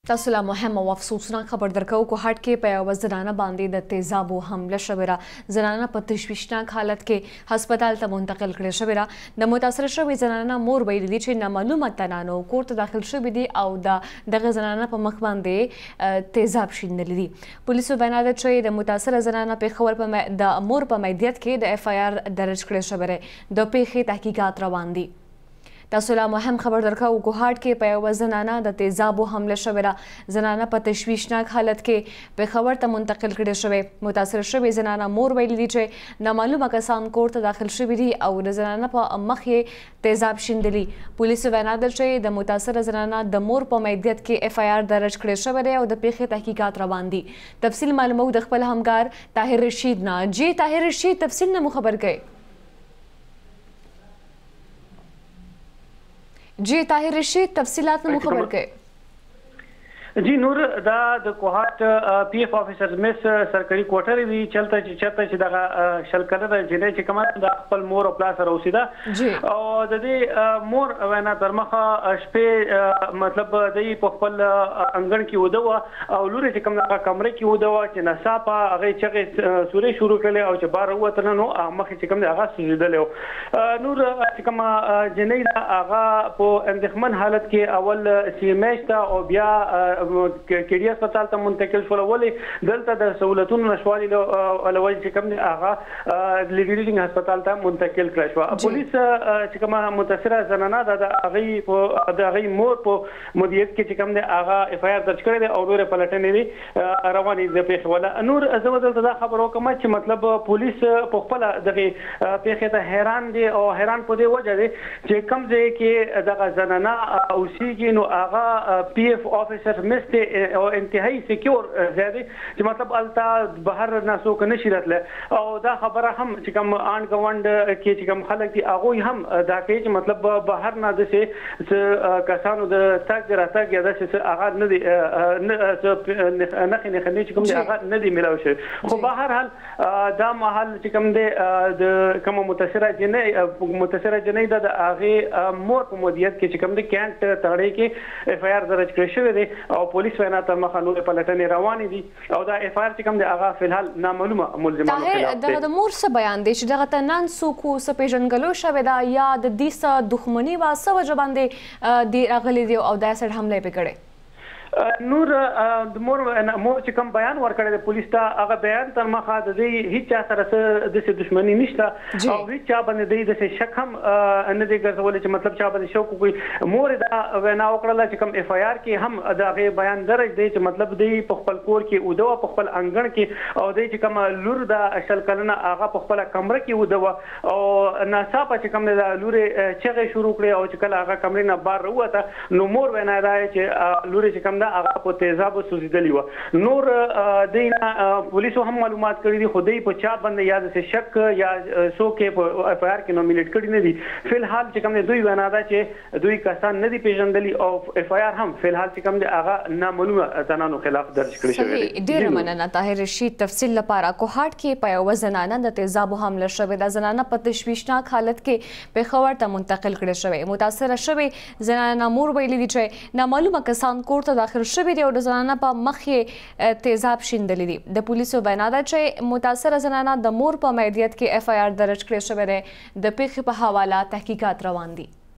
تاسو لا مهم او افسوسناک خبر درکو کوهاټ کې په یوه زنانه باندې د تیزابو حمله شوې ده. زنانه په تشویشناک حالت کې هسپتال ته منتقل کړې شوې ده. د متاثره شوې زنانه مور ویلي دي چې نامعلومه تنانو کور ته داخل شوې دي او دغه زنانه په مخ باندې تیزاب شیندلی دي. پولیسو وینا ده چې د متاثره زنانه پیښور د مور په میدیت کې د اف آی آر درج کړی شوی دی. د پیښې تحقیقات روان دي. تاسو لا مهم خبر درکو کوهاټ کې په یوه زنانه د تیزابو حمله شوې ده. زنانه په تشویشناک حالت کې پیښور ته منتقل کړې شوې. متاثره شوې زنانه مور ویلي دي چې نامعلومه کسان کور ته داخل شوي دي او د زنانه په مخ یې تیزاب شیندلي. پولیسو وینا ده چې د متاثره زنانه د مور په میدیت کې اف آی آر درج کړی شوی دی او د پیښې تحقیقات روان دي. تفصیل معلومو د خپل همکار طاهر رشید نه. جی طاهر رشید، تفصیل نه مو خبر کړئ. جی طاهر رشید، تفصیلات مو خبر کړئ. جی نور دا د کوهاټ پی اف افیسر مس سرکاري کوټر وی چلته چې دغه شل کلنه جنې چې کومه د خپل مور او پلار سره اوسېده او د دې مور وینا تر مخه شپې مطلب د په خپل انګړ کې ودوه او لوري چې کومه کمره کې ودوه چې نصابه هغه چې سوري شروع کړي او چې بار وته نو مخ چې کومه هغه سوزیدل نور چې کومه جنې هغه په اندېښمن حالت کې اول سی ایم ایچ ته او بیا کېډي هسپتال ته منتقل شول. ولې دلته د سہولتونو نشوالي لوجه چې کوم دی هغه لیډینګ هسپتال ته منتقل کړل شو. پولیس چې کومه متاثره زنانه د هغې مور په مدیریت کې چې کوم دی هغه اف آی آر درج کړی دی او نورې پلټنې دي روانې د پیښې ولا نور زه دلته دا خبر وکم چې مطلب پولیس په خپل دغه پیښې ته حیران دي او حیران په دې وجه دي چې کوم ځای کې دغه زنانه اوسېږي نو هغه پی اف افیسر او انتهایی سکیور زیاده چې مطلب الته بهر نه څوک نشي راتله او دا خبره هم چې کوم آن غوند کې چې کوم خلک دي هغه هم دا کوي چې مطلب بهر نه د څه کسانو د تاګ راتګ یا د څه هغه نه دي نه خني چې کوم دي هغه نه دي ملاوي شي. خو بهر حال دا محل چې کوم دي د کوم متاثره جنې د هغه مور په مدیریت کې چې کوم دي کانت تړې کې اف آی آر درج کړی شوی دی او پولیس وینا تر مخه نور پلټنې روانې دي او دا اف آی آر چې کوم دی هغه فلحال نامعلومه ملزمانو خلاف دی. د مور څه بیان دی چې دغه ته نن څوک څه پیژنګلو شوې ده یا د دې څه دښمني وه څه وجه باندې دی راغلی دی او دا سړ حمله یې پې کړې؟ نور د مور چې کوم بیان ورکړی د پولیس ته هغه بیان تر مخه د دې هیڅ چا سره څه داسې دښمني نشته او هیڅ چا باندې د داسې شک هم نه دی ګرځولی چې مطلب چا باندې شک وکړي. مور دا وینا وکړله چې کوم اف آی آر کې هم د هغې بیان درج دی چې مطلب دی په خپل کور کې ودوه په خپل انګړ کې او دی چې کومه لور د شل کلنه هغه په خپله کمره کې ودوه او ناڅاپه چې کوم دی د لورې چغې شروع کړې او چې کله هغه کمرې نه بار راووته نو مور وینا دا چې لورې چې کوم هغه په تیزابو سوزیدلی و. نور دینا پولیسو هم معلومات کړي دي خو دوی په چا باندې یا د شک یا څوک په اف آی آر کې نومینیټ کړي نه دي. فلحال چې کوم دوی وینا ده چې دوی کسان نه دي پیژندلي او اف آی آر هم فلحال چې کوم هغه نامعلومه تنانو خلاف درج کړی شوی دی. ډیره مننه طاهر رشید. تفصیل لپاره کوهاټ کې په یوه زنانه د تیزابو حمله شوې ده. زنانه په تشویشناک حالت کې پیښور ته منتقل کړې شوې. متاثره شوې زنانه مور ویلي دي چې نامعلومه کسان کور ته داخل شوي دي او د زنانه په مخ یې تیزاب شیندلی دي. د پولیسو وینا ده چې متاثره زنانه د مور په میدیت کې اف آی آر درج کړی شوی دی. د پیښې په حواله تحقیقات روان دي.